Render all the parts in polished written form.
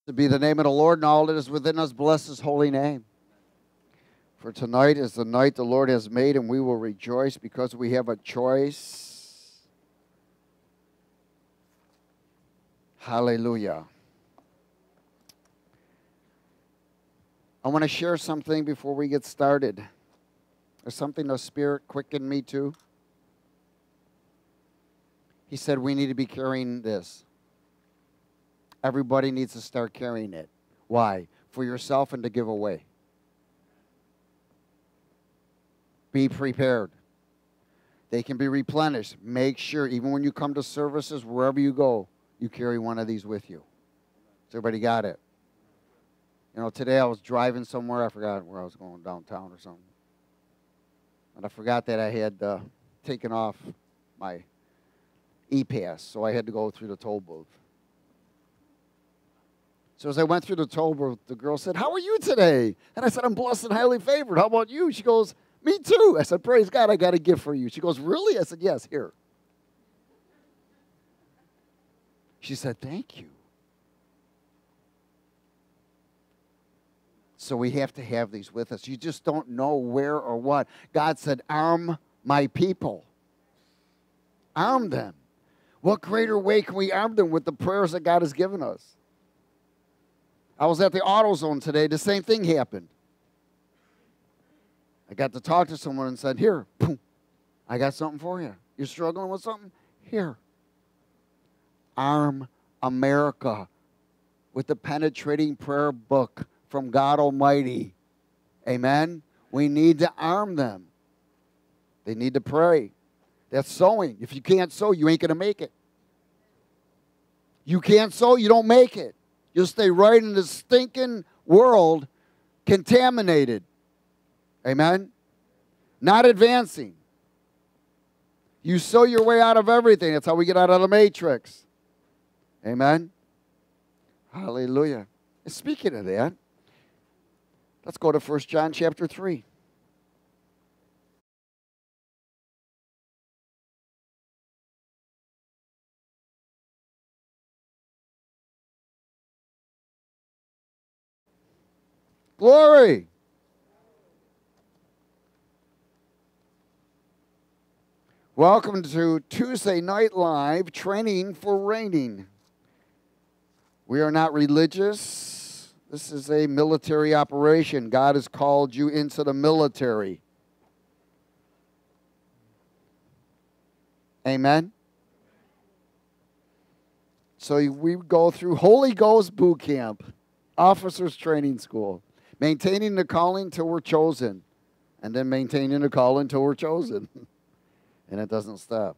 To be the name of the Lord, and all that is within us, bless his holy name. For tonight is the night the Lord has made, and we will rejoice because we have a choice. Hallelujah. I want to share something before we get started. There's something the Spirit quickened me to. He said we need to be carrying this. Everybody needs to start carrying it. Why? For yourself and to give away. Be prepared. They can be replenished. Make sure, even when you come to services, wherever you go, you carry one of these with you. So everybody got it? You know, today I was driving somewhere. I forgot where I was going, downtown or something. And I forgot that I had taken off my e-pass, so I had to go through the toll booth. So as I went through the toll booth, the girl said, "How are you today?" And I said, "I'm blessed and highly favored. How about you?" She goes, "Me too." I said, "Praise God, I got a gift for you." She goes, "Really?" I said, "Yes, here." She said, "Thank you." So we have to have these with us. You just don't know where or what. God said, "Arm my people." Arm them. What greater way can we arm them with the prayers that God has given us? I was at the AutoZone today. The same thing happened. I got to talk to someone and said, "Here, boom, I got something for you. You're struggling with something? Here." Arm America with the penetrating prayer book from God Almighty. Amen? We need to arm them. They need to pray. That's sowing. If you can't sow, you ain't going to make it. You can't sow, you don't make it. You'll stay right in this stinking world, contaminated. Amen? Not advancing. You sow your way out of everything. That's how we get out of the matrix. Amen? Hallelujah. Speaking of that, let's go to 1 John chapter 3. Glory. Welcome to Tuesday Night Live, Training for Reigning. We are not religious. This is a military operation. God has called you into the military. Amen? So we go through Holy Ghost boot camp, officers training school, maintaining the calling till we're chosen, and then maintaining the calling until we're chosen. And it doesn't stop.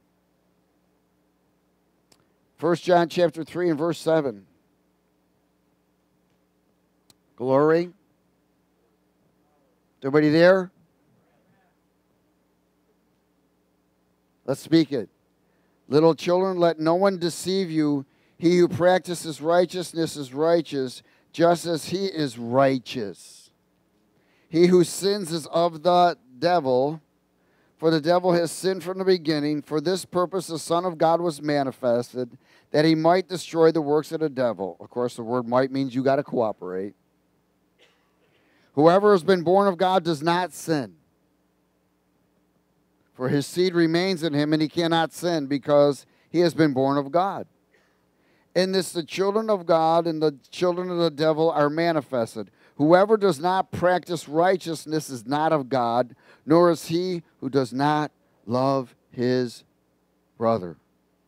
1 John chapter 3 and verse 7. Glory. Everybody there? Let's speak it. Little children, let no one deceive you. He who practices righteousness is righteous, just as he is righteous. He who sins is of the devil, for the devil has sinned from the beginning. For this purpose the Son of God was manifested, that he might destroy the works of the devil. Of course, the word might means you got to cooperate. Whoever has been born of God does not sin, for his seed remains in him, and he cannot sin because he has been born of God. In this the children of God and the children of the devil are manifested. Whoever does not practice righteousness is not of God, nor is he who does not love his brother.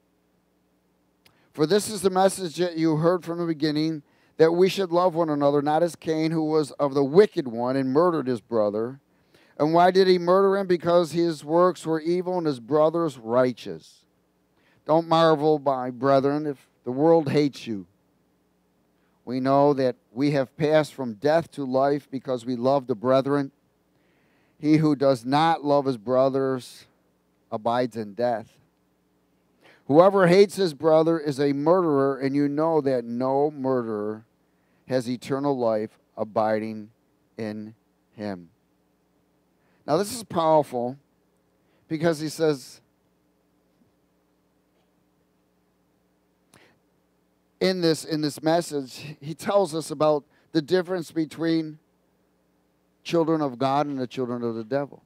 For this is the message that you heard from the beginning, that we should love one another, not as Cain, who was of the wicked one and murdered his brother. And why did he murder him? Because his works were evil and his brother's righteous. Don't marvel, my brethren, if the world hates you. We know that we have passed from death to life because we love the brethren. He who does not love his brothers abides in death. Whoever hates his brother is a murderer, and you know that no murderer has eternal life abiding in him. Now this is powerful because he says, in this message, he tells us about the difference between children of God and the children of the devil.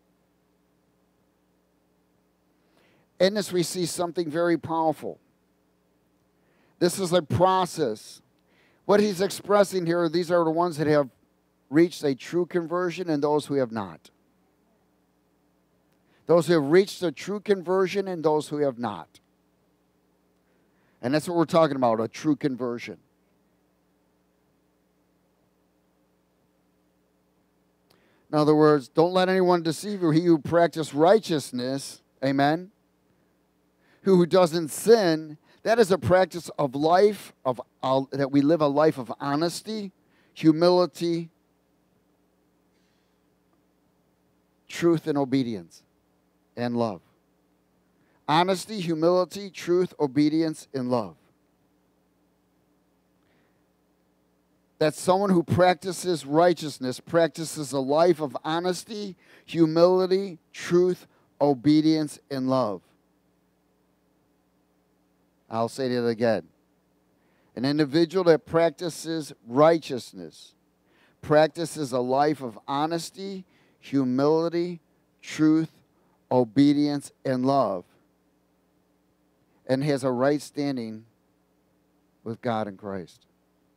In this, we see something very powerful. This is a process. What he's expressing here, these are the ones that have reached a true conversion and those who have not. Those who have reached a true conversion and those who have not. And that's what we're talking about, a true conversion. In other words, don't let anyone deceive you. He who practices righteousness, amen, who doesn't sin, that is a practice of life, that we live a life of honesty, humility, truth, and obedience, and love. Honesty, humility, truth, obedience, and love. That someone who practices righteousness practices a life of honesty, humility, truth, obedience, and love. I'll say that again. An individual that practices righteousness practices a life of honesty, humility, truth, obedience, and love, and has a right standing with God in Christ.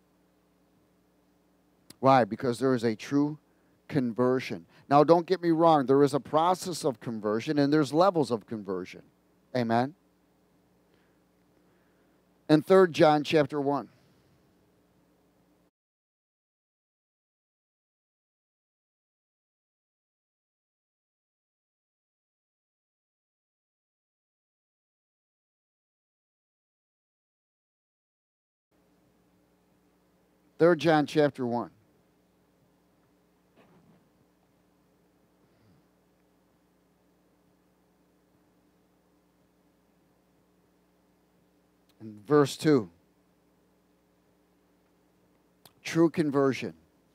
Why? Because there is a true conversion. Now, don't get me wrong. There is a process of conversion, and there's levels of conversion. Amen? In 3 John chapter 1. Third John chapter 1. And verse 2. True conversion.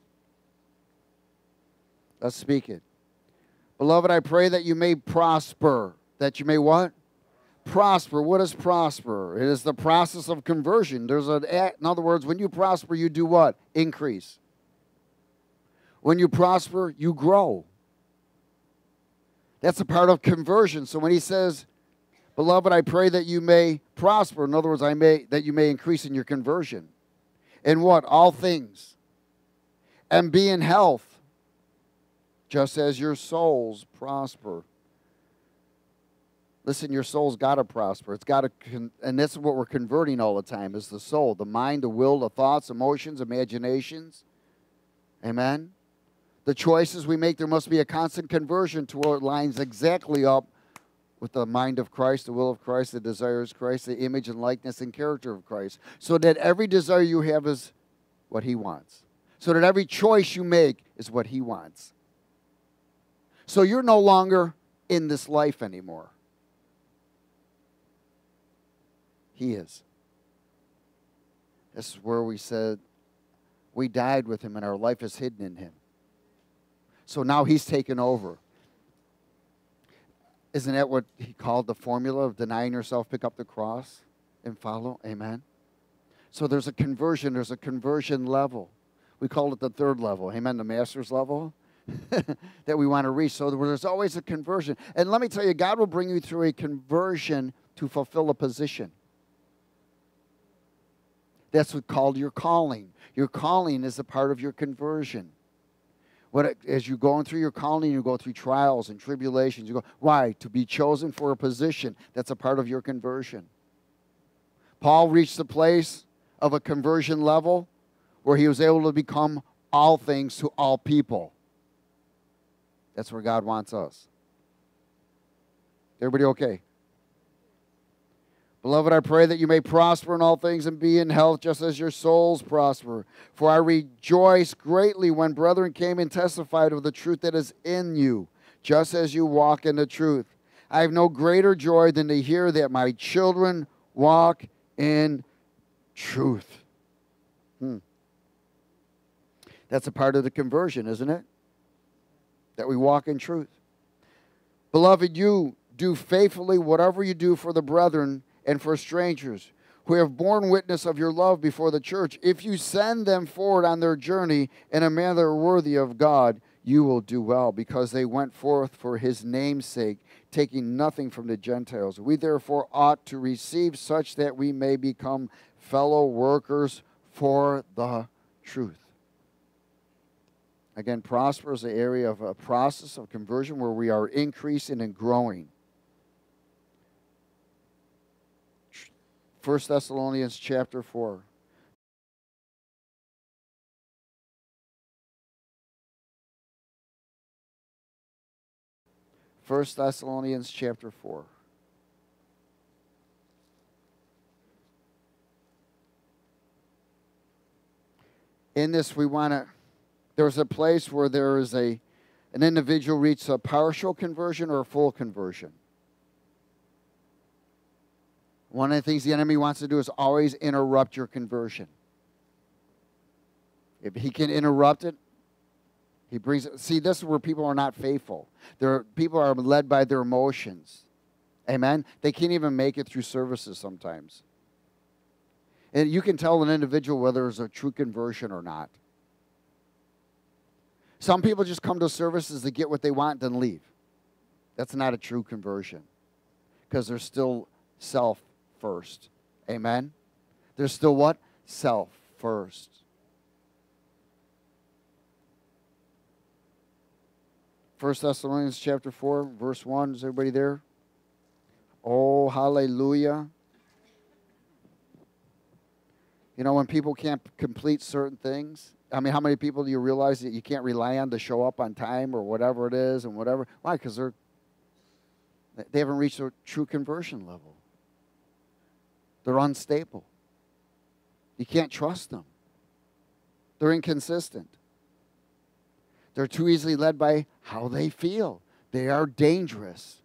Let's speak it. Beloved, I pray that you may prosper. That you may what? Prosper. What is prosper? It is the process of conversion. In other words, when you prosper, you do what? Increase. When you prosper, you grow. That's a part of conversion. So when he says, beloved, I pray that you may prosper. In other words, that you may increase in your conversion. In what? All things. And be in health, just as your souls prosper. Listen, your soul's got to prosper. It's got to, and that's what we're converting all the time, is the soul, the mind, the will, the thoughts, emotions, imaginations. Amen? The choices we make, there must be a constant conversion to where it lines exactly up with the mind of Christ, the will of Christ, the desires of Christ, the image and likeness and character of Christ, so that every desire you have is what he wants. So that every choice you make is what he wants. So you're no longer in this life anymore. He is. This is where we said we died with him and our life is hidden in him. So now he's taken over. Isn't that what he called the formula of denying yourself, pick up the cross, and follow? Amen. So there's a conversion. There's a conversion level. We call it the third level. Amen. The master's level that we want to reach. So there's always a conversion. And let me tell you, God will bring you through a conversion to fulfill a position. That's what's called your calling. Your calling is a part of your conversion. As you're going through your calling, you go through trials and tribulations. You go, why? To be chosen for a position. That's a part of your conversion. Paul reached the place of a conversion level where he was able to become all things to all people. That's where God wants us. Everybody okay? Beloved, I pray that you may prosper in all things and be in health just as your souls prosper. For I rejoice greatly when brethren came and testified of the truth that is in you, just as you walk in the truth. I have no greater joy than to hear that my children walk in truth. That's a part of the conversion, isn't it? That we walk in truth. Beloved, you do faithfully whatever you do for the brethren and for strangers, who have borne witness of your love before the church. If you send them forward on their journey in a manner worthy of God, you will do well, because they went forth for his name's sake, taking nothing from the Gentiles. We therefore ought to receive such that we may become fellow workers for the truth. Again, prosper is the area of a process of conversion where we are increasing and growing. 1 Thessalonians chapter 4. 1 Thessalonians chapter 4. In this, we want to, there's a place where there is an individual reaches a partial conversion or a full conversion. One of the things the enemy wants to do is always interrupt your conversion. If he can interrupt it, he brings it. See, this is where people are not faithful. People are led by their emotions. Amen? They can't even make it through services sometimes. And you can tell an individual whether it's a true conversion or not. Some people just come to services to get what they want and then leave. That's not a true conversion, because they're still self first. Amen? They're still what? Self first. First Thessalonians chapter 4, verse 1. Is everybody there? Oh, hallelujah. You know, when people can't complete certain things, I mean, how many people do you realize that you can't rely on to show up on time or whatever it is and whatever? Why? Because they haven't reached a true conversion level. They're unstable. You can't trust them. They're inconsistent. They're too easily led by how they feel. They are dangerous.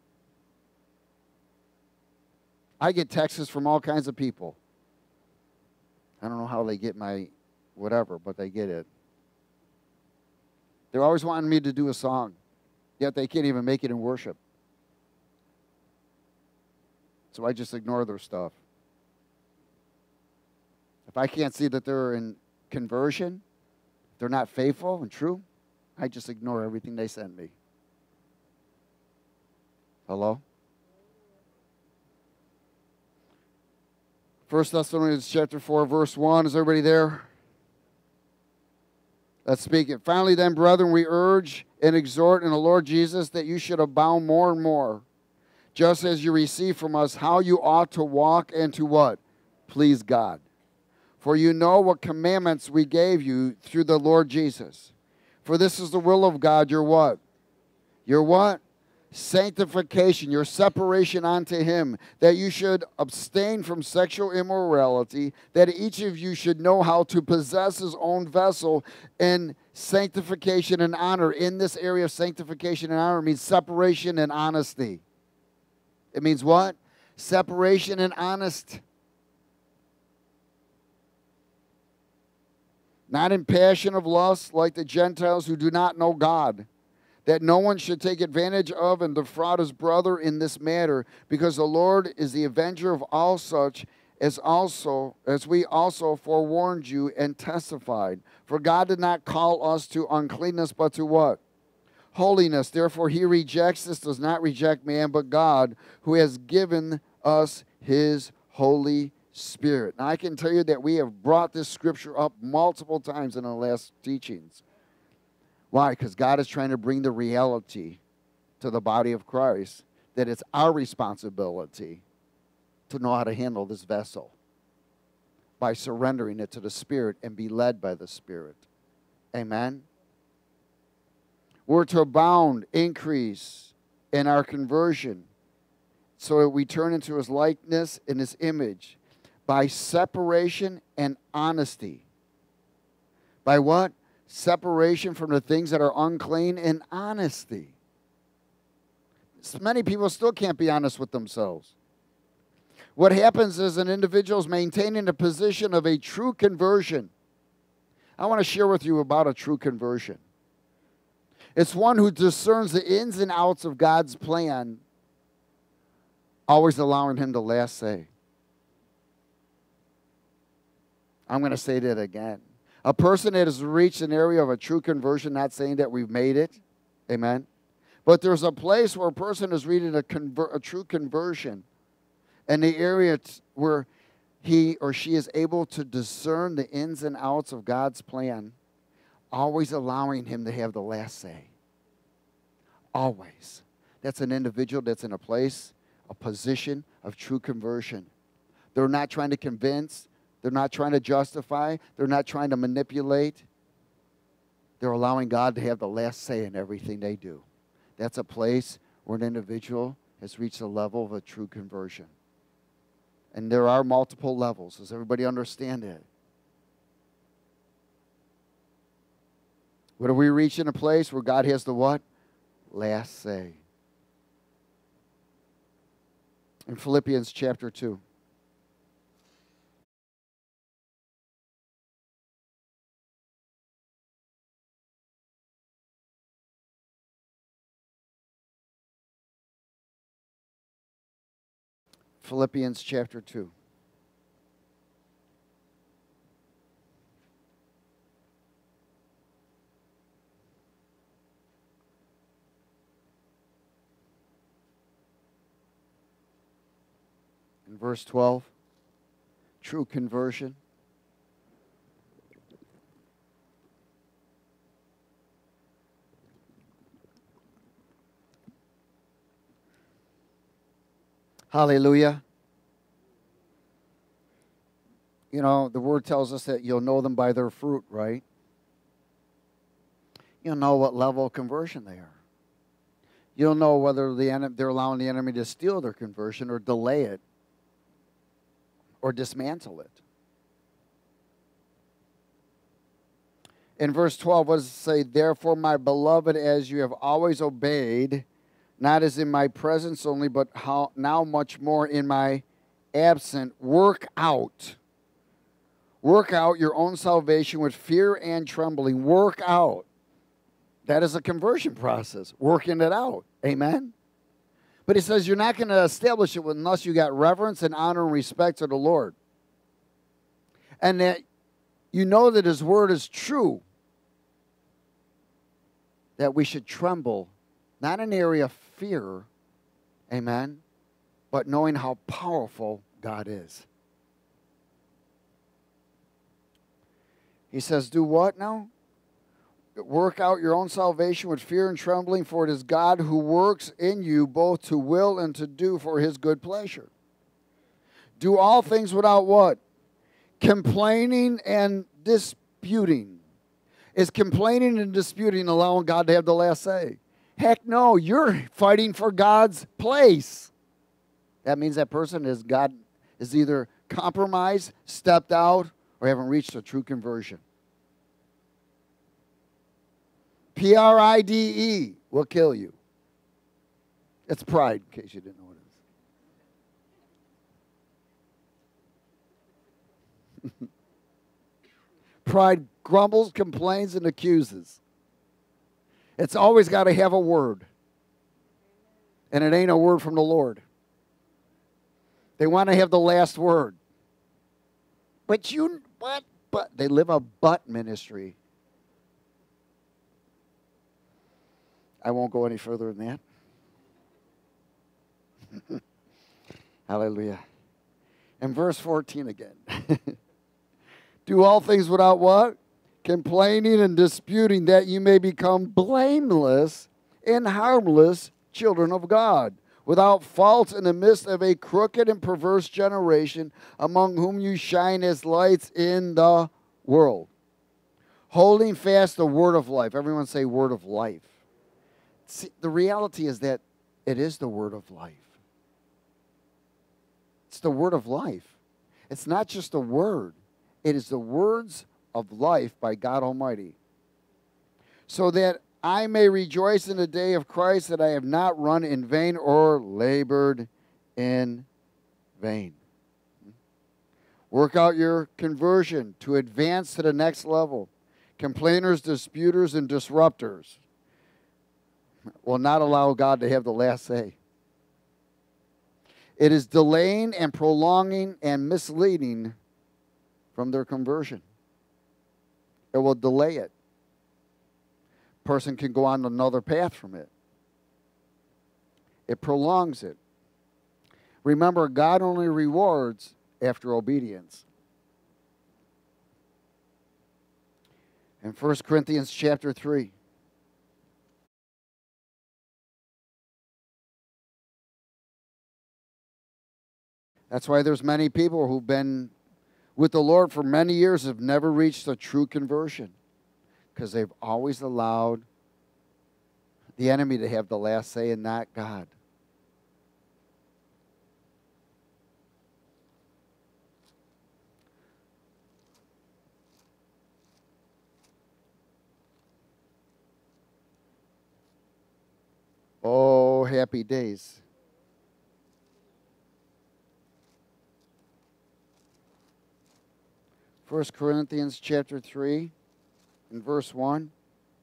I get texts from all kinds of people. I don't know how they get my whatever, but they get it. They're always wanting me to do a song, yet they can't even make it in worship. So I just ignore their stuff. If I can't see that they're in conversion, they're not faithful and true, I just ignore everything they send me. Hello? 1 Thessalonians chapter 4, verse 1. Is everybody there? Let's speak it. Finally then, brethren, we urge and exhort in the Lord Jesus that you should abound more and more, just as you receive from us how you ought to walk and to what? Please God. For you know what commandments we gave you through the Lord Jesus. For this is the will of God, your what? Your what? Sanctification, your separation unto him, that you should abstain from sexual immorality, that each of you should know how to possess his own vessel in sanctification and honor. In this area of sanctification and honor means separation and honesty. It means what? Separation and honest. Not in passion of lust like the Gentiles who do not know God, that no one should take advantage of and defraud his brother in this matter, because the Lord is the avenger of all such, as we also forewarned you and testified. For God did not call us to uncleanness, but to what? Holiness. Therefore he rejects this, does not reject man, but God, who has given us his Holy Spirit. Now I can tell you that we have brought this scripture up multiple times in the last teachings. Why? Because God is trying to bring the reality to the body of Christ that it's our responsibility to know how to handle this vessel by surrendering it to the Spirit and be led by the Spirit. Amen? We're to abound, increase in our conversion so that we turn into his likeness and his image by separation and honesty. By what? Separation from the things that are unclean and honesty. Many people still can't be honest with themselves. What happens is an individual is maintaining a position of a true conversion. I want to share with you about a true conversion. It's one who discerns the ins and outs of God's plan, always allowing him the last say. I'm going to say that again. A person that has reached an area of a true conversion, not saying that we've made it, amen, but there's a place where a person is reaching a true conversion, and the area where he or she is able to discern the ins and outs of God's plan, always allowing him to have the last say. Always. That's an individual that's in a place, a position of true conversion. They're not trying to convince. They're not trying to justify. They're not trying to manipulate. They're allowing God to have the last say in everything they do. That's a place where an individual has reached a level of a true conversion. And there are multiple levels. Does everybody understand that? What are we reaching a place where God has the what? Last say. In Philippians chapter 2. Philippians chapter 2. In verse 12, true conversion. Hallelujah. You know, the word tells us that you'll know them by their fruit, right? You'll know what level of conversion they are. You'll know whether they're allowing the enemy to steal their conversion or delay it or dismantle it. In verse 12, what does it say? Therefore, my beloved, as you have always obeyed, not as in my presence only, but how now much more in my absence, work out your own salvation with fear and trembling. Work out. That is a conversion process, working it out. Amen? But he says you're not going to establish it unless you got reverence and honor and respect to the Lord. And that you know that his word is true. That we should tremble, not in the area of fear, amen, but knowing how powerful God is. He says, do what now? Work out your own salvation with fear and trembling, for it is God who works in you both to will and to do for his good pleasure. Do all things without what? Complaining and disputing. Is complaining and disputing allowing God to have the last say? Heck no, you're fighting for God's place. That means that person is either compromised, stepped out, or haven't reached a true conversion. PRIDE will kill you. It's pride, in case you didn't know what it is. Pride grumbles, complains, and accuses. It's always got to have a word. And it ain't a word from the Lord. They want to have the last word. But they live a but ministry. I won't go any further than that. Hallelujah. And verse 14 again. Do all things without what? Complaining and disputing, that you may become blameless and harmless children of God, without fault in the midst of a crooked and perverse generation, among whom you shine as lights in the world, holding fast the word of life. Everyone say word of life. See, the reality is that it is the word of life. It's the word of life. It's not just a word. It is the words of life by God Almighty. So that I may rejoice in the day of Christ, that I have not run in vain or labored in vain. Work out your conversion to advance to the next level. Complainers, disputers, and disruptors will not allow God to have the last say. It is delaying and prolonging and misleading from their conversion. It will delay it. Person can go on another path from it. It prolongs it. Remember, God only rewards after obedience. In 1 Corinthians chapter 3. That's why there's many people who've been with the Lord for many years have never reached a true conversion, because they've always allowed the enemy to have the last say and not God. Oh, happy days. First Corinthians chapter 3 and verse 1.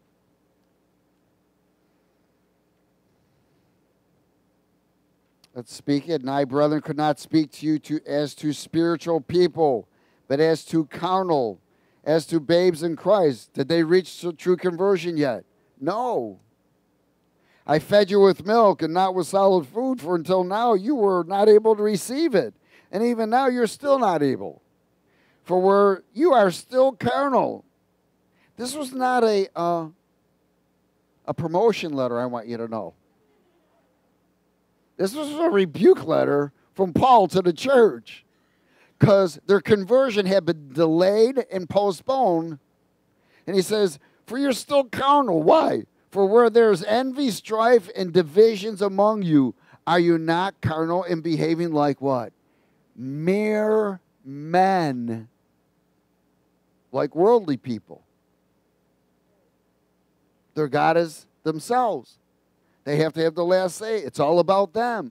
Let's speak it. And I, brethren, could not speak to you as to spiritual people, but as to carnal, as to babes in Christ. Did they reach true conversion yet? No. I fed you with milk and not with solid food, for until now you were not able to receive it. And even now you're still not able. For you are still carnal. This was not a promotion letter, I want you to know. This was a rebuke letter from Paul to the church, because their conversion had been delayed and postponed. And he says, for you're still carnal. Why? For where there's envy, strife, and divisions among you, are you not carnal and behaving like what? Mere men. Like worldly people. Their God is themselves. They have to have the last say. It's all about them.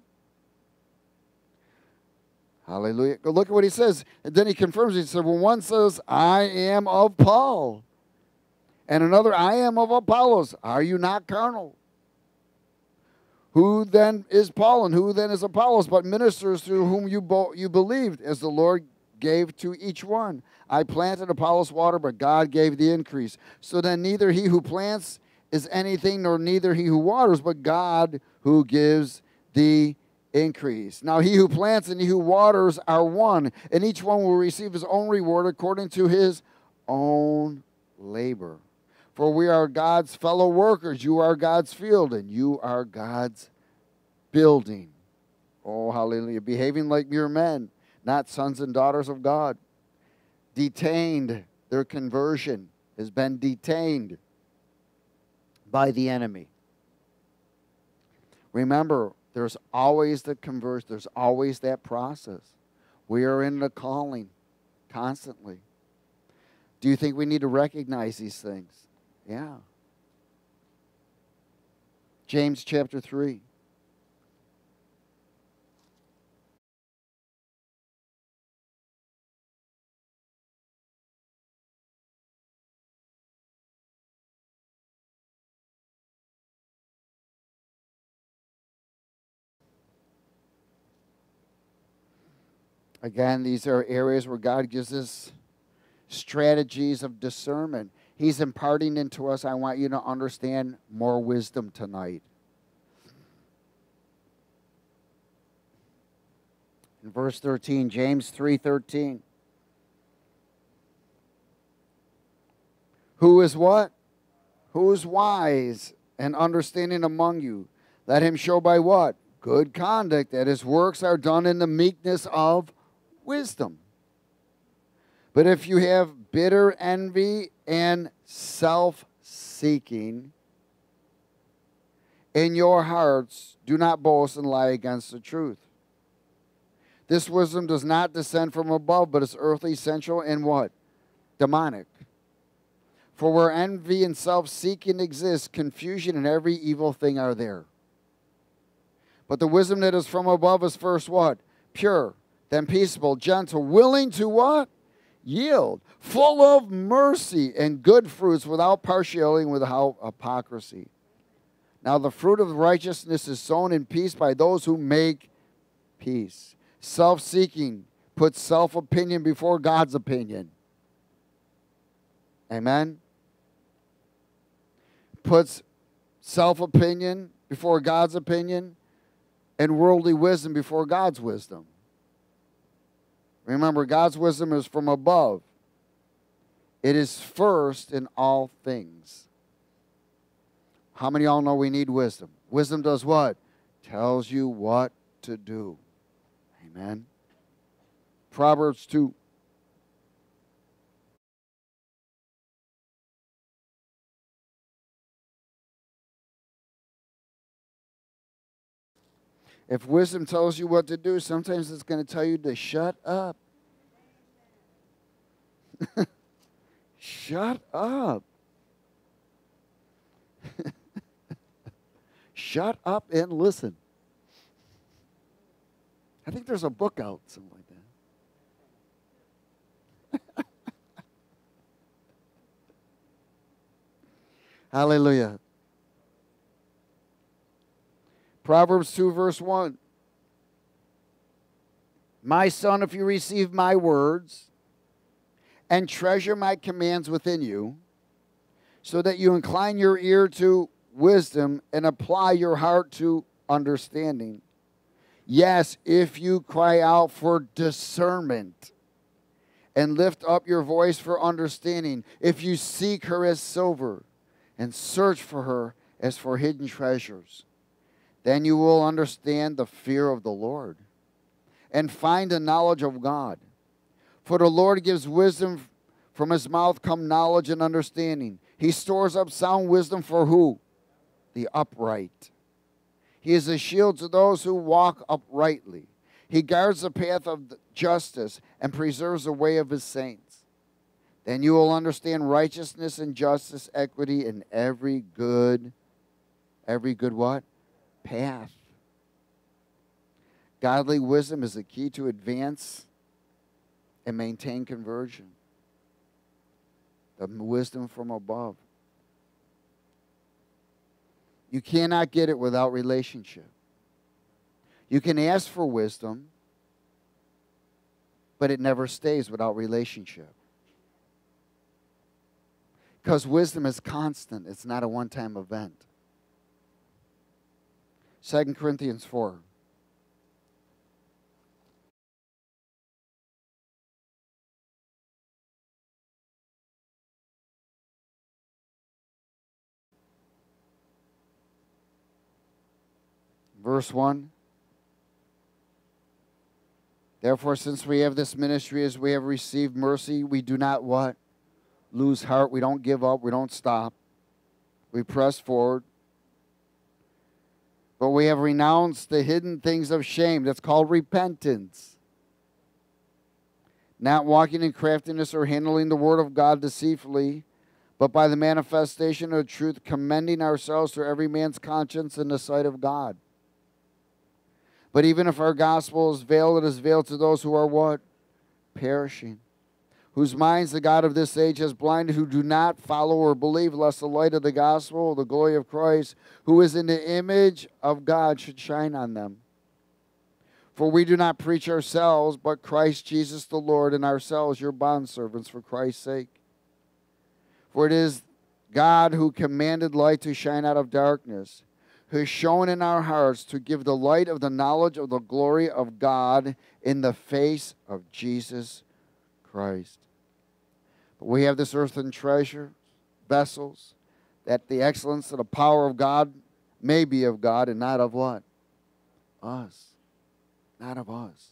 Hallelujah. Go look at what he says. And then he confirms. He said, well, one says, I am of Paul. And another, I am of Apollos. Are you not carnal? Who then is Paul and who then is Apollos, but ministers through whom you believed, as the Lord gave to each one? I planted, Apollos water, but God gave the increase. So then neither he who plants is anything, nor neither he who waters, but God who gives the increase. Now he who plants and he who waters are one, and each one will receive his own reward according to his own labor. For we are God's fellow workers. You are God's field, and you are God's building. Oh, hallelujah. Behaving like mere men, not sons and daughters of God. Detained. Their conversion has been detained by the enemy. Remember, there's always the conversion. There's always that process. We are in the calling constantly. Do you think we need to recognize these things? Yeah. James chapter 3. Again, these are areas where God gives us strategies of discernment. He's imparting into us, I want you to understand, more wisdom tonight. In verse 13, James 3:13. Who is what? Who is wise and understanding among you? Let him show by what? Good conduct, that his works are done in the meekness of wisdom. But if you have bitter envy and self-seeking in your hearts, do not boast and lie against the truth. This wisdom does not descend from above, but is earthly, sensual, and what? Demonic. For where envy and self-seeking exist, confusion and every evil thing are there. But the wisdom that is from above is first what? Pure, then peaceable, gentle, willing to what? Yield, full of mercy and good fruits, without partiality and without hypocrisy. Now the fruit of righteousness is sown in peace by those who make peace. Self-seeking puts self-opinion before God's opinion. Amen? Puts self-opinion before God's opinion and worldly wisdom before God's wisdom. Remember, God's wisdom is from above. It is first in all things. How many of y'all know we need wisdom? Wisdom does what? Tells you what to do. Amen. Proverbs 2. If wisdom tells you what to do, sometimes it's going to tell you to shut up. Shut up. Shut up and listen. I think there's a book out, something like that. Hallelujah. Proverbs 2, verse 1. My son, if you receive my words and treasure my commands within you, so that you incline your ear to wisdom and apply your heart to understanding. Yes, if you cry out for discernment and lift up your voice for understanding, if you seek her as silver and search for her as for hidden treasures, then you will understand the fear of the Lord and find the knowledge of God. For the Lord gives wisdom, from his mouth come knowledge and understanding. He stores up sound wisdom for who? The upright. He is a shield to those who walk uprightly. He guards the path of justice and preserves the way of his saints. Then you will understand righteousness and justice, equity, and every good what? Path. Godly wisdom is the key to advance and maintain conversion. The wisdom from above. You cannot get it without relationship. You can ask for wisdom, but it never stays without relationship. Because wisdom is constant. It's not a one-time event. 2 Corinthians 4. Verse 1. Therefore, since we have this ministry as we have received mercy, we do not what? Lose heart. We don't give up. We don't stop. We press forward. But we have renounced the hidden things of shame. That's called repentance. Not walking in craftiness or handling the word of God deceitfully, but by the manifestation of truth, commending ourselves to every man's conscience in the sight of God. But even if our gospel is veiled, it is veiled to those who are what? Perishing. Whose minds the God of this age has blinded, who do not follow or believe, lest the light of the gospel, the glory of Christ, who is in the image of God, should shine on them. For we do not preach ourselves, but Christ Jesus the Lord, and ourselves your bondservants for Christ's sake. For it is God who commanded light to shine out of darkness, who has shown in our hearts to give the light of the knowledge of the glory of God in the face of Jesus Christ. But we have this earthen treasure, vessels, that the excellence of the power of God may be of God and not of what? Us. Not of us.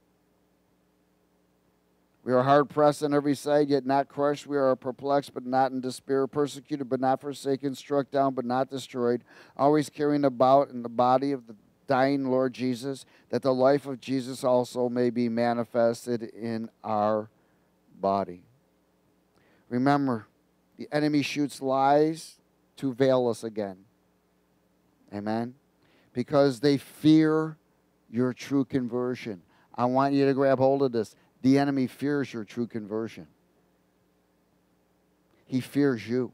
We are hard pressed on every side, yet not crushed. We are perplexed, but not in despair. Persecuted, but not forsaken. Struck down, but not destroyed. Always carrying about in the body of the dying Lord Jesus, that the life of Jesus also may be manifested in our body. Remember, the enemy shoots lies to veil us again. Amen? Because they fear your true conversion. I want you to grab hold of this. The enemy fears your true conversion. He fears you.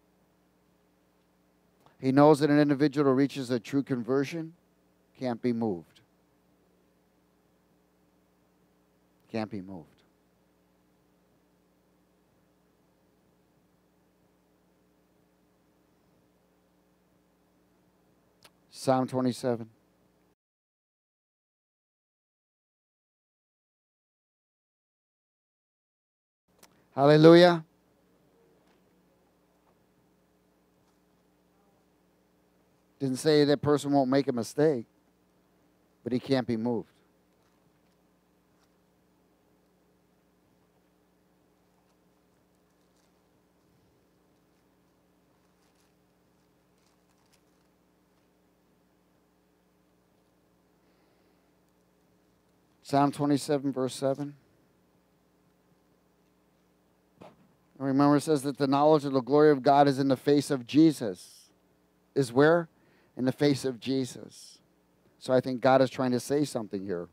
He knows that an individual who reaches a true conversion can't be moved. Can't be moved. Psalm 27. Hallelujah. Didn't say that person won't make a mistake, but he can't be moved. Psalm 27, verse 7. And remember, it says that the knowledge of the glory of God is in the face of Jesus. Is where? In the face of Jesus. So I think God is trying to say something here.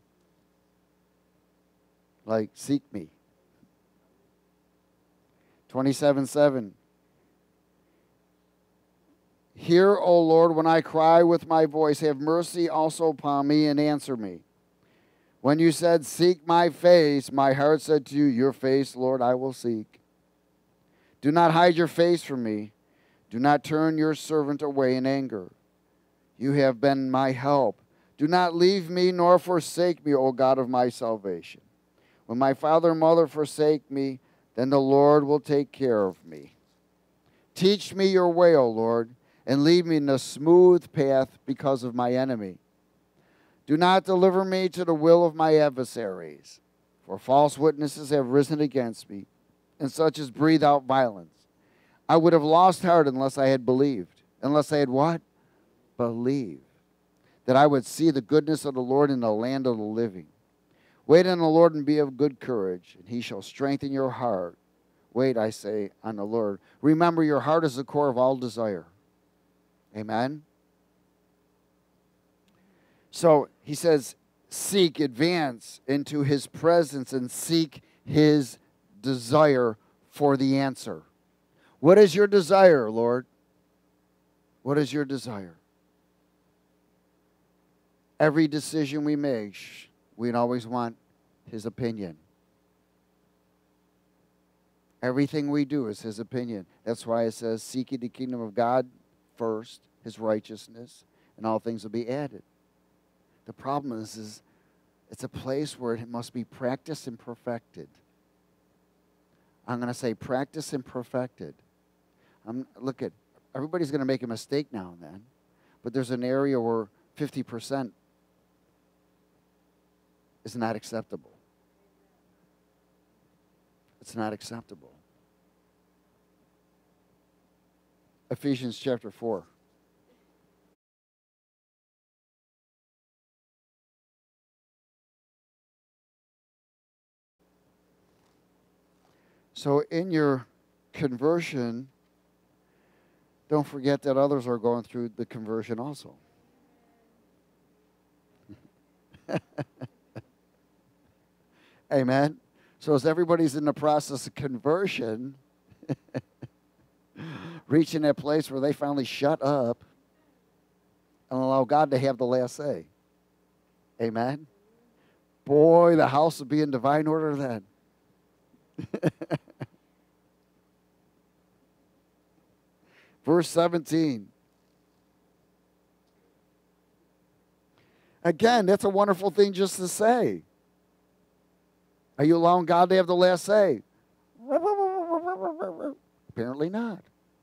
Like, seek me. 27:7. Hear, O Lord, when I cry with my voice. Have mercy also upon me and answer me. When you said, seek my face, my heart said to you, your face, Lord, I will seek. Do not hide your face from me. Do not turn your servant away in anger. You have been my help. Do not leave me nor forsake me, O God of my salvation. When my father and mother forsake me, then the Lord will take care of me. Teach me your way, O Lord, and lead me in a smooth path because of my enemy. Do not deliver me to the will of my adversaries, for false witnesses have risen against me, and such as breathe out violence. I would have lost heart unless I had believed. Unless I had what? Believed. That I would see the goodness of the Lord in the land of the living. Wait on the Lord and be of good courage, and he shall strengthen your heart. Wait, I say, on the Lord. Remember, your heart is the core of all desire. Amen? So he says, seek, advance into his presence and seek his desire for the answer. What is your desire, Lord? What is your desire? Every decision we make, we'd always want his opinion. Everything we do is his opinion. That's why it says, seek ye the kingdom of God first, his righteousness, and all things will be added. The problem is it's a place where it must be practiced and perfected. I'm going to say practice and perfected. Look at, everybody's going to make a mistake now and then, but there's an area where 50% is not acceptable. It's not acceptable. Ephesians chapter 4. So in your conversion, don't forget that others are going through the conversion also. Amen. So as everybody's in the process of conversion, reaching that place where they finally shut up and allow God to have the last say. Amen. Boy, the house will be in divine order then. Verse 17. Again, that's a wonderful thing just to say. Are you allowing God to have the last say? Apparently not.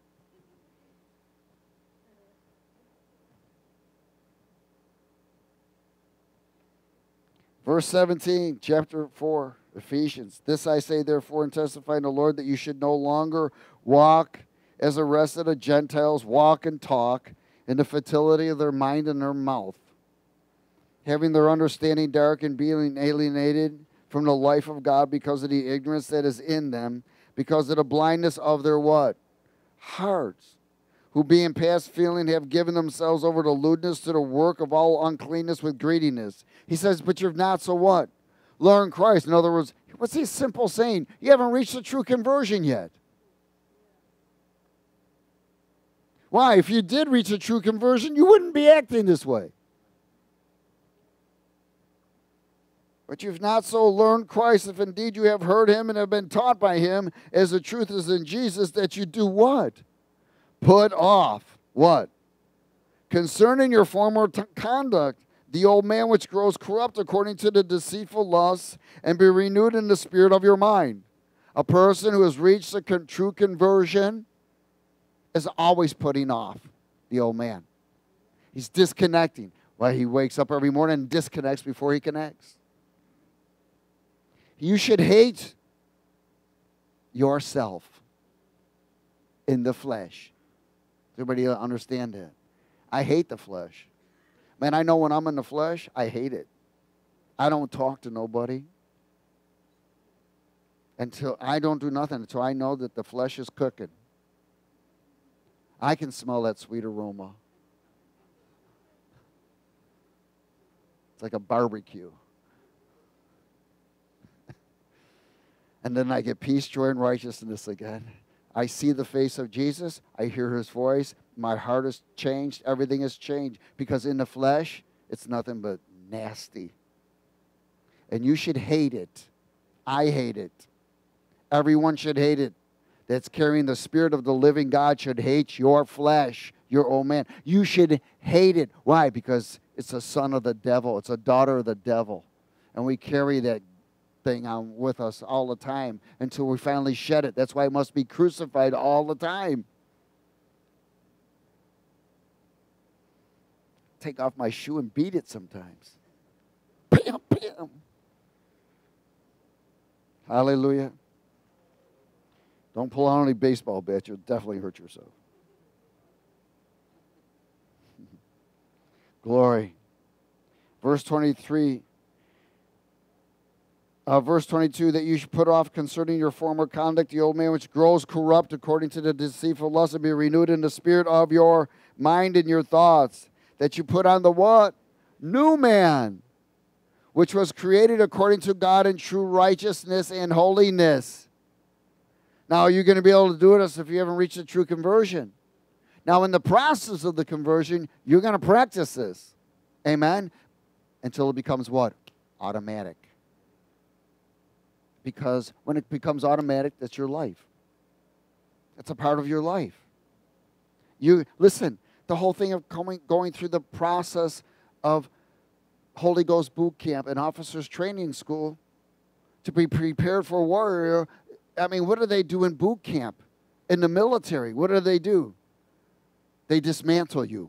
Verse 17, chapter 4, Ephesians. This I say, therefore, and testify in the Lord, that you should no longer walk as the rest of the Gentiles walk and talk in the fertility of their mind and their mouth, having their understanding dark and being alienated from the life of God because of the ignorance that is in them, because of the blindness of their what? Hearts, who being past feeling have given themselves over to lewdness, to the work of all uncleanness with greediness. He says, but you've not so what? Learned Christ. In other words, what's he simple saying? You haven't reached the true conversion yet. Why? If you did reach a true conversion, you wouldn't be acting this way. But you've not so learned Christ, if indeed you have heard him and have been taught by him, as the truth is in Jesus, that you do what? Put off what? Concerning your former conduct, the old man which grows corrupt according to the deceitful lusts, and be renewed in the spirit of your mind. A person who has reached a true conversion is always putting off the old man. He's disconnecting. Well, he wakes up every morning and disconnects before he connects. You should hate yourself in the flesh. Does everybody understand that? I hate the flesh. Man, I know when I'm in the flesh, I hate it. I don't talk to nobody until I don't do nothing until I know that the flesh is cooking. I can smell that sweet aroma. It's like a barbecue. And then I get peace, joy, and righteousness again. I see the face of Jesus. I hear his voice. My heart is changed. Everything has changed. Because in the flesh, it's nothing but nasty. And you should hate it. I hate it. Everyone should hate it. That's carrying the Spirit of the living God should hate your flesh, your old man. You should hate it. Why? Because it's a son of the devil. It's a daughter of the devil. And we carry that thing on with us all the time until we finally shed it. That's why it must be crucified all the time. Take off my shoe and beat it sometimes. Bam, bam. Hallelujah. Don't pull out any baseball bats. You'll definitely hurt yourself. Glory. Verse 23. Verse 22, that you should put off concerning your former conduct the old man which grows corrupt according to the deceitful lust, and be renewed in the spirit of your mind and your thoughts. That you put on the what? New man, which was created according to God in true righteousness and holiness. Now, you're going to be able to do this if you haven't reached a true conversion. Now, in the process of the conversion, you're going to practice this. Amen? Until it becomes what? Automatic. Because when it becomes automatic, that's your life. That's a part of your life. Listen, the whole thing of going through the process of Holy Ghost boot camp and officers training school to be prepared for warrior. I mean, what do they do in boot camp? In the military, what do? They dismantle you.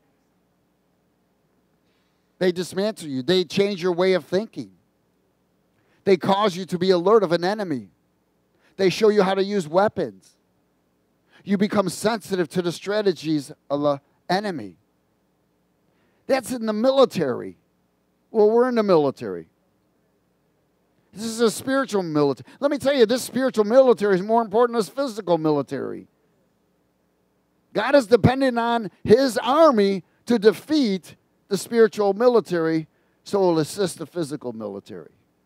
They dismantle you. They change your way of thinking. They cause you to be alert of an enemy. They show you how to use weapons. You become sensitive to the strategies of the enemy. That's in the military. Well, we're in the military. This is a spiritual military. Let me tell you, this spiritual military is more important than this physical military. God is dependent on his army to defeat the spiritual military, so it will assist the physical military.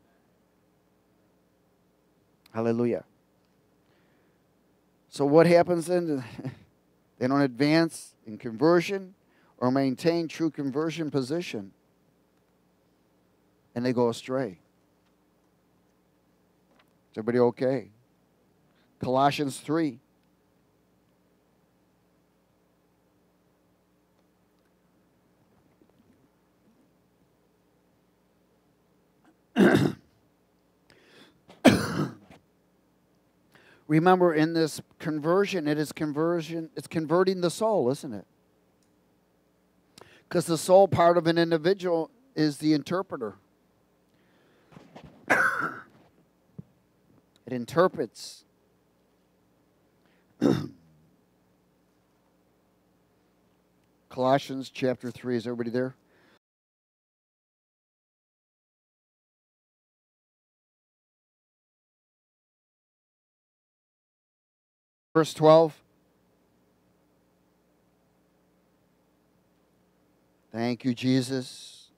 Hallelujah. So what happens then? They don't advance in conversion or maintain true conversion position. And they go astray. Is everybody okay? Colossians 3. Remember, in this conversion, it's converting the soul, isn't it? Because the soul part of an individual is the interpreter. It interprets. Colossians chapter 3. Is everybody there? Verse 12. Thank you, Jesus.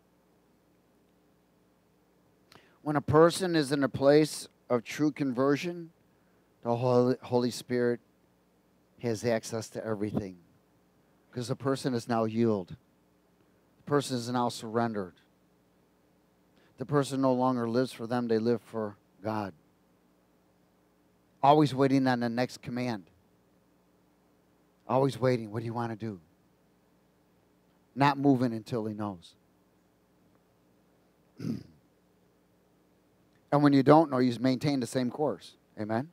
When a person is in a place of true conversion, the Holy Spirit has access to everything. Because the person is now yielded. The person is now surrendered. The person no longer lives for them, they live for God. Always waiting on the next command. Always waiting. What do you want to do? not moving until he knows. And when you don't know, you maintain the same course. Amen?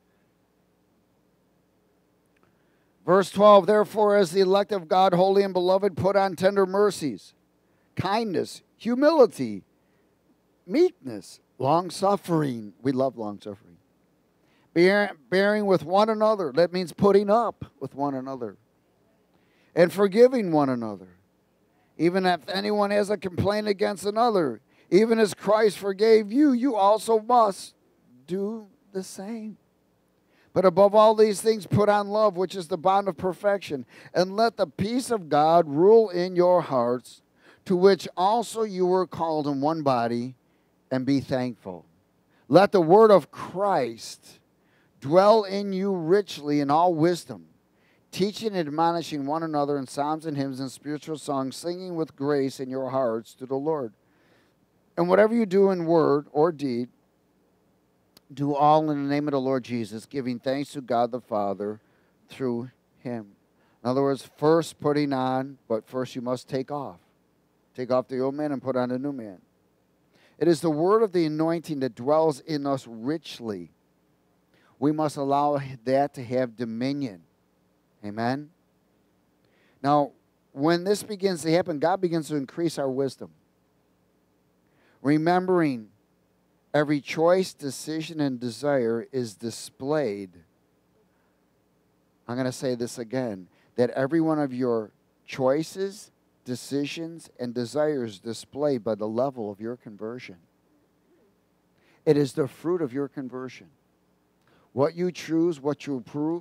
Verse 12, therefore, as the elect of God, holy and beloved, put on tender mercies, kindness, humility, meekness, long-suffering. We love long-suffering. Bearing with one another. That means putting up with one another. And forgiving one another. Even if anyone has a complaint against another, even as Christ forgave you, you also must do the same. But above all these things, put on love, which is the bond of perfection. And let the peace of God rule in your hearts, to which also you were called in one body, and be thankful. Let the word of Christ dwell in you richly in all wisdom, teaching and admonishing one another in psalms and hymns and spiritual songs, singing with grace in your hearts to the Lord. And whatever you do in word or deed, do all in the name of the Lord Jesus, giving thanks to God the Father through him. In other words, first putting on, but first you must take off. Take off the old man and put on the new man. It is the word of the anointing that dwells in us richly. We must allow that to have dominion. Amen? Now, when this begins to happen, God begins to increase our wisdom. Remembering every choice, decision, and desire is displayed. I'm going to say this again. That every one of your choices, decisions, and desires displayed by the level of your conversion. It is the fruit of your conversion. What you choose, what you approve,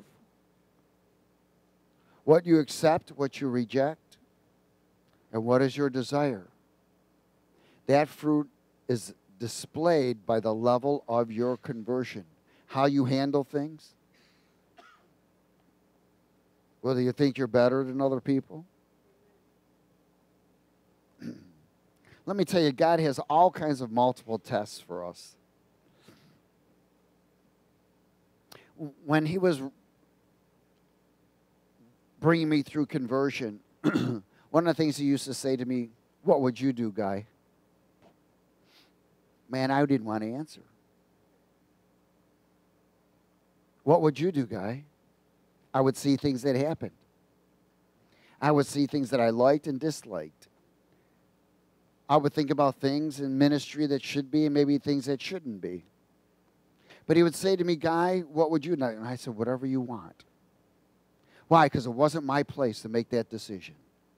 what you accept, what you reject, and what is your desire. That fruit is displayed by the level of your conversion. How you handle things. Whether you think you're better than other people. Let me tell you, God has all kinds of multiple tests for us. When he was bringing me through conversion, one of the things he used to say to me, what would you do, Guy? Man, I didn't want to answer. What would you do, Guy? I would see things that happened. I would see things that I liked and disliked. I would think about things in ministry that should be and maybe things that shouldn't be. But he would say to me, Guy, what would you do? And I said, whatever you want. Why? Because it wasn't my place to make that decision.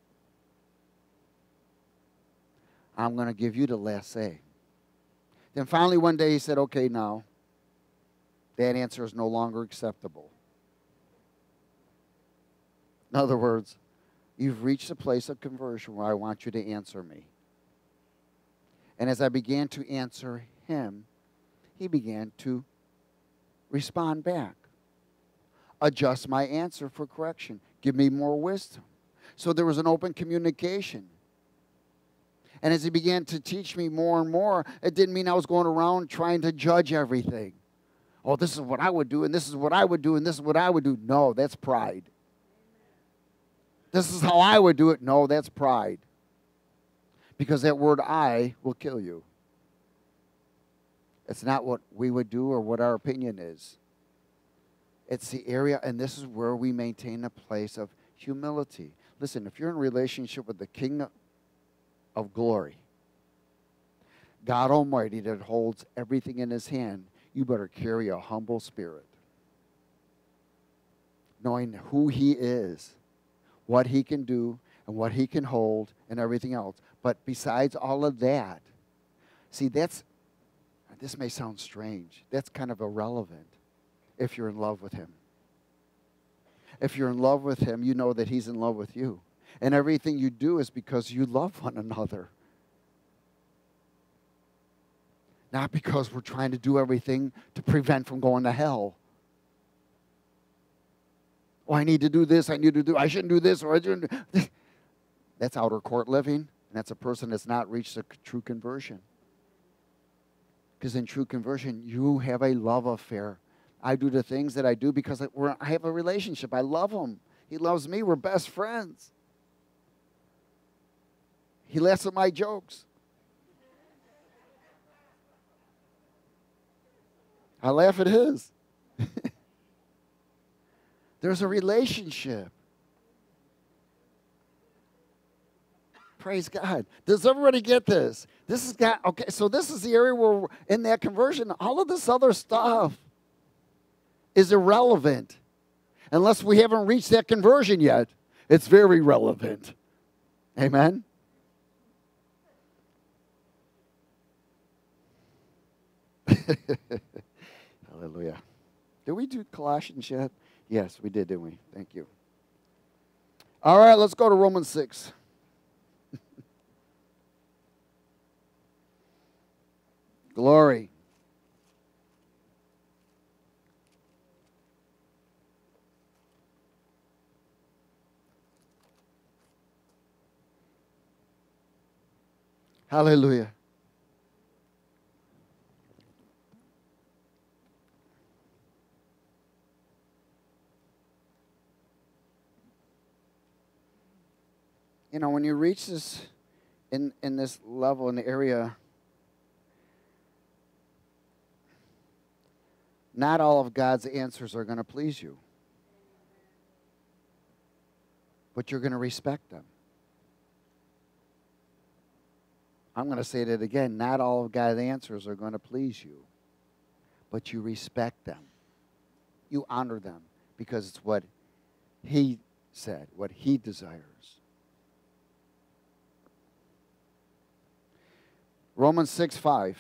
I'm going to give you the last say. Then finally one day he said, okay, now, that answer is no longer acceptable. In other words, you've reached a place of conversion where I want you to answer me. And as I began to answer him, he began to respond back. Adjust my answer for correction. Give me more wisdom. So there was an open communication. And as he began to teach me more and more, it didn't mean I was going around trying to judge everything. Oh, this is what I would do, and this is what I would do, and this is what I would do. No, that's pride. This is how I would do it. No, that's pride. Because that word I will kill you. It's not what we would do or what our opinion is. It's the area, and this is where we maintain a place of humility. Listen, if you're in a relationship with the King of glory, God Almighty that holds everything in his hand, you better carry a humble spirit. Knowing who he is, what he can do, and what he can hold, and everything else. But besides all of that, see, this may sound strange. That's kind of irrelevant if you're in love with him. If you're in love with him, you know that he's in love with you. And everything you do is because you love one another. Not because we're trying to do everything to prevent from going to hell. Oh, I need to do this, I shouldn't do this, or I shouldn't do. That's outer court living, and that's a person that's not reached a true conversion. Because in true conversion, you have a love affair. I do the things that I do because I have a relationship. I love him. He loves me. We're best friends. He laughs at my jokes. I laugh at his. There's a relationship. Praise God. Does everybody get this? This is God. Okay, so this is the area where in that conversion, all of this other stuff is irrelevant. Unless we haven't reached that conversion yet, it's very relevant. Amen? Hallelujah. Did we do Colossians yet? Yes, we did, didn't we? Thank you. All right, let's go to Romans 6. Glory. Hallelujah. You know, when you reach this in this level in the area, not all of God's answers are going to please you. But you're going to respect them. I'm going to say that again. Not all of God's answers are going to please you. But you respect them. You honor them because it's what He said, what He desires. Romans 6:5.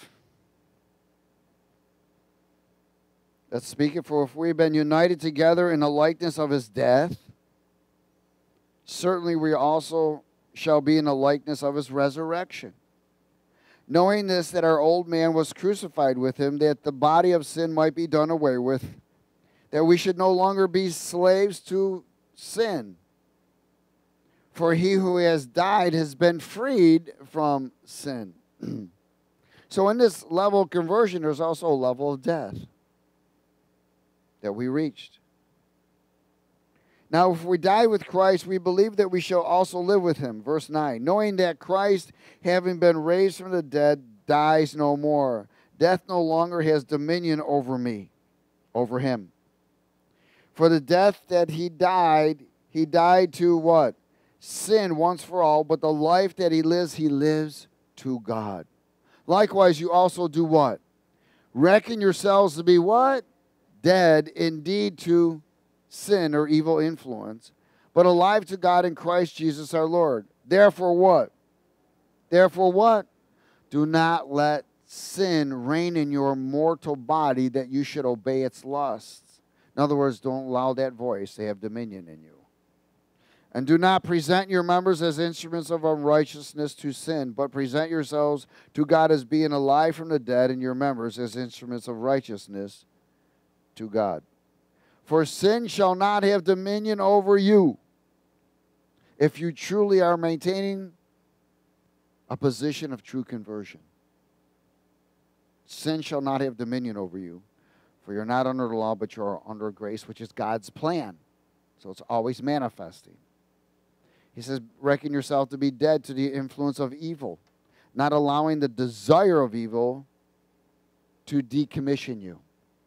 Let's speak it. For if we've been united together in the likeness of His death, certainly we also shall be in the likeness of His resurrection. Knowing this, that our old man was crucified with Him, that the body of sin might be done away with, that we should no longer be slaves to sin. For he who has died has been freed from sin. So in this level of conversion, there's also a level of death that we reached. Now, if we die with Christ, we believe that we shall also live with Him. Verse 9, knowing that Christ, having been raised from the dead, dies no more. Death no longer has dominion over me, over Him. For the death that He died to what? Sin once for all, but the life that He lives to God. Likewise, you also do what? Reckon yourselves to be what? Dead indeed to sin or evil influence, but alive to God in Christ Jesus our Lord. Therefore what? Therefore what? Do not let sin reign in your mortal body that you should obey its lusts. In other words, don't allow that voice to have dominion in you. And do not present your members as instruments of unrighteousness to sin, but present yourselves to God as being alive from the dead, and your members as instruments of righteousness to God. For sin shall not have dominion over you if you truly are maintaining a position of true conversion. Sin shall not have dominion over you, for you're not under the law, but you're under grace, which is God's plan. So it's always manifesting. He says, reckon yourself to be dead to the influence of evil, not allowing the desire of evil to decommission you.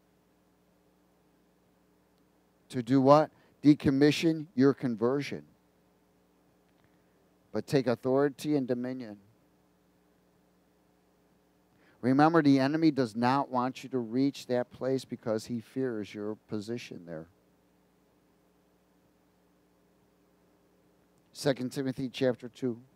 To do what? Decommission your conversion. But take authority and dominion. Remember, the enemy does not want you to reach that place because he fears your position there. 2 Timothy chapter 2.